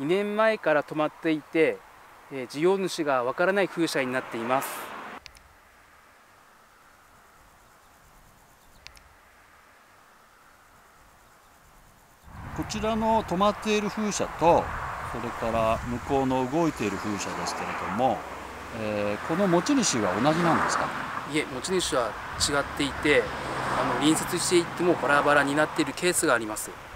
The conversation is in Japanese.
2年前から止まっていて、事業主がわからない風車になっています。 こちらの止まっている風車と、それから向こうの動いている風車ですけれども、この持ち主は同じなんですか？ いえ、持ち主は違っていて、隣接していってもバラバラになっているケースがあります。